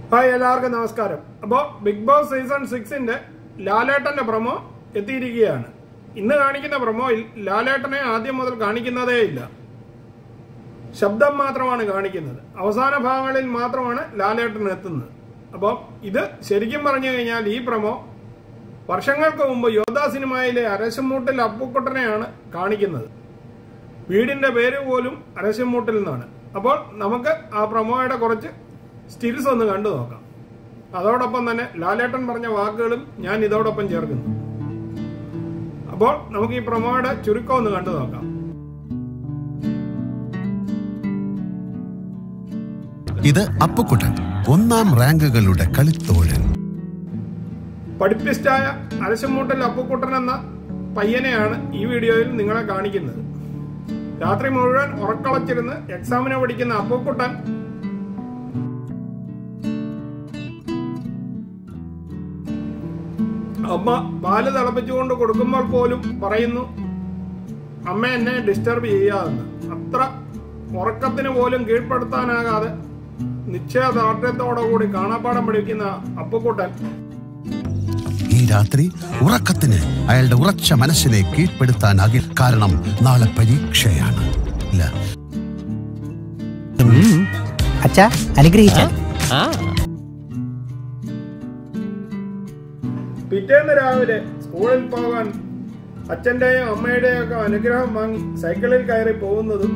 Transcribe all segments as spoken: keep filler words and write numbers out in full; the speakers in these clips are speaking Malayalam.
ഹായ്, എല്ലാവർക്കും നമസ്കാരം. അപ്പോൾ ബിഗ് ബോസ് സീസൺ സിക്സിന്റെ ലാലേട്ടന്റെ പ്രൊമോ എത്തിയിരിക്കുകയാണ്. ഇന്ന് കാണിക്കുന്ന പ്രൊമോയിൽ ലാലേട്ടനെ ആദ്യം മുതൽ കാണിക്കുന്നതേ ഇല്ല, ശബ്ദം മാത്രമാണ് കാണിക്കുന്നത്. അവസാന ഭാഗങ്ങളിൽ മാത്രമാണ് ലാലേട്ടൻ എത്തുന്നത്. അപ്പോൾ ഇത് ശരിക്കും പറഞ്ഞു കഴിഞ്ഞാൽ ഈ പ്രൊമോ വർഷങ്ങൾക്ക് മുമ്പ് യോദ്ധ സിനിമയിലെ അരശുമൂട്ടിൽ അപ്പുക്കുട്ടനെയാണ് കാണിക്കുന്നത്. വീടിന്റെ പേര് പോലും അരശുമൂട്ടിൽ നിന്നാണ്. അപ്പോൾ നമുക്ക് ആ പ്രൊമോയുടെ കുറച്ച് സ്റ്റിൽസ് ഒന്ന് കണ്ടു നോക്കാം. അതോടൊപ്പം തന്നെ ലാലേട്ടൻ പറഞ്ഞ വാക്കുകളും ഞാൻ ഇതോടൊപ്പം ചേർക്കുന്നു. അപ്പോൾ നമുക്ക് ഈ പ്രൊമോയുടെ ചുരുക്കം ഒന്ന് കണ്ടു നോക്കാം. ഇത് അപ്പുക്കുട്ടൻ, ഒന്നാം റാങ്കുകളുടെ കളിത്തോഴൻ. പഠിപ്പിസ്റ്റായ അരശുമൂട്ടിൽ അപ്പുക്കുട്ടൻ എന്ന പയ്യനെയാണ് ഈ വീഡിയോയിൽ നിങ്ങളെ കാണിക്കുന്നത്. രാത്രി മുഴുവൻ ഉറക്കളച്ചിരുന്ന് എക്സാമിന് പഠിക്കുന്ന അപ്പുക്കുട്ടൻ അമ്മ പാല് തിളപ്പിച്ചുകൊണ്ട് കൊടുക്കുമ്പോൾ പോലും പറയുന്നു, അമ്മ എന്നെ ഡിസ്റ്റർബ് ചെയ്യാതെന്ന്. അത്ര ഉറക്കത്തിന് പോലും കീഴ്പ്പെടുത്താനാകാതെ നിശ്ചയദാർഢ്യത്തോടു കൂടി കാണാപ്പാടം പഠിക്കുന്ന അപ്പുക്കുട്ടൻ ഈ രാത്രി ഉറക്കത്തിന് അയാളുടെ ഉറച്ച മനസ്സിനെ കീഴ്പ്പെടുത്താനാകില്ല. കാരണം നാളെ പരീക്ഷയാണ്. പിറ്റേന്ന് രാവിലെ സ്കൂളിൽ പോകാൻ അച്ഛന്റെയും അമ്മയുടെയും ഒക്കെ അനുഗ്രഹം വാങ്ങി സൈക്കിളിൽ കയറി പോകുന്നതും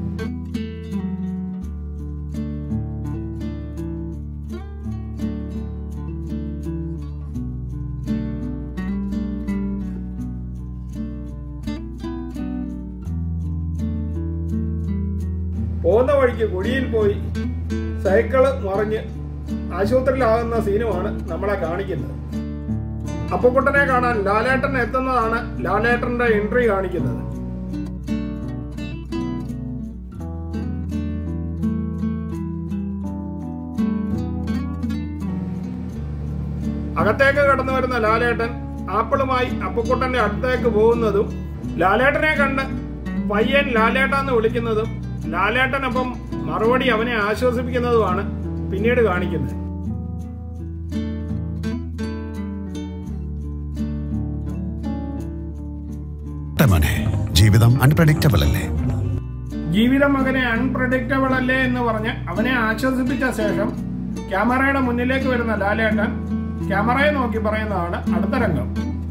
പോകുന്ന വഴിക്ക് കുഴിയിൽ പോയി സൈക്കിള് മറിഞ്ഞ് ആശുപത്രിയിലാകുന്ന സീനുമാണ് നമ്മളെ കാണിക്കുന്നത്. അപ്പുക്കുട്ടനെ കാണാൻ ലാലേട്ടൻ എത്തുന്നതാണ് ലാലേട്ടന്റെ എൻട്രി കാണിക്കുന്നത്. അകത്തേക്ക് കടന്നു വരുന്ന ലാലേട്ടൻ ആപ്പിളുമായി അപ്പുക്കുട്ടന്റെ അടുത്തേക്ക് പോകുന്നതും ലാലേട്ടനെ കണ്ട് പയ്യൻ ലാലേട്ടാന്ന് വിളിക്കുന്നതും ലാലേട്ടനൊപ്പം മറുപടി അവനെ ആശ്വസിപ്പിക്കുന്നതുമാണ് പിന്നീട് കാണിക്കുന്നത്. ജീവിതം അൺപ്രഡിക്റ്റബിൾ അല്ലേ? ജീവിതം മകനെ അൺപ്രഡിക്റ്റബിൾ അല്ലേ എന്ന് പറഞ്ഞ് അവനെ ആശ്വസിപ്പിച്ച ശേഷം ക്യാമറയുടെ മുന്നിലേക്ക് വരുന്ന ലാലേട്ടൻ ക്യാമറയെ നോക്കി പറയുന്നതാണ് അടുത്ത രംഗം.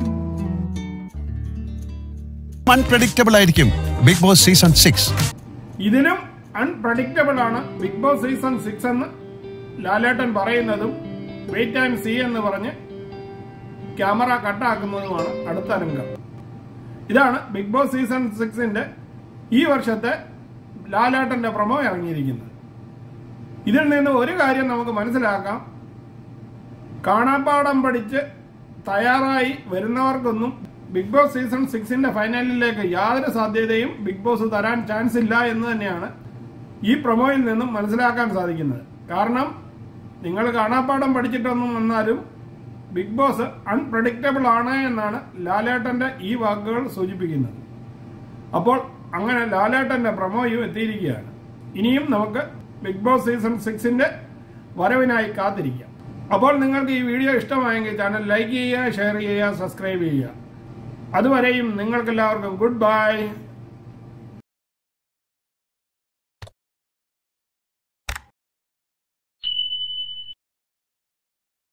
അൺപ്രഡിക്റ്റബിൾ ആയിരിക്കും ബിഗ് ബോസ് സീസൺ സിക്സ്. ഇതിനും അൺപ്രഡിക്റ്റബിൾ ആണ് ബിഗ് ബോസ് സീസൺ സിക്സ് എന്ന് ലാലേട്ടൻ പറയുന്നതും വെയിറ്റ് ആൻഡ് സീ എന്ന് പറഞ്ഞ് ക്യാമറ കട്ടാക്കുന്നതുമാണ് അടുത്ത രംഗം. ഇതാണ് ബിഗ് ബോസ് സീസൺ സിക്സിന്റെ ഈ വർഷത്തെ ലാലേട്ടന്റെ പ്രൊമോ ഇറങ്ങിയിരിക്കുന്നത്. ഇതിൽ നിന്ന് ഒരു കാര്യം നമുക്ക് മനസ്സിലാക്കാം, കാണാപ്പാടം പഠിച്ച് തയ്യാറായി വരുന്നവർക്കൊന്നും ബിഗ് ബോസ് സീസൺ സിക്സിന്റെ ഫൈനലിലേക്ക് യാതൊരു സാധ്യതയും ബിഗ് ബോസ് തരാൻ ചാൻസ് ഇല്ല എന്ന് തന്നെയാണ് ഈ പ്രൊമോയിൽ നിന്നും മനസ്സിലാക്കാൻ സാധിക്കുന്നത്. കാരണം നിങ്ങൾ കാണാപ്പാടം പഠിച്ചിട്ടൊന്നും വന്നാലും ബിഗ് ബോസ് അൺപ്രഡിക്റ്റബിൾ ആണ് എന്നാണ് ലാലേട്ടന്റെ ഈ വാക്കുകൾ സൂചിപ്പിക്കുന്നത്. അപ്പോൾ അങ്ങനെ ലാലേട്ടന്റെ പ്രൊമോയും എത്തിയിരിക്കുകയാണ്. ഇനിയും നമുക്ക് ബിഗ് ബോസ് സീസൺ സിക്സിന്റെ വരവിനായി കാത്തിരിക്കാം. അപ്പോൾ നിങ്ങൾക്ക് ഈ വീഡിയോ ഇഷ്ടമായെങ്കിൽ ചാനൽ ലൈക്ക് ചെയ്യുക, ഷെയർ ചെയ്യുക, സബ്സ്ക്രൈബ് ചെയ്യുക. അതുവരെയും നിങ്ങൾക്കെല്ലാവർക്കും ഗുഡ് ബൈ.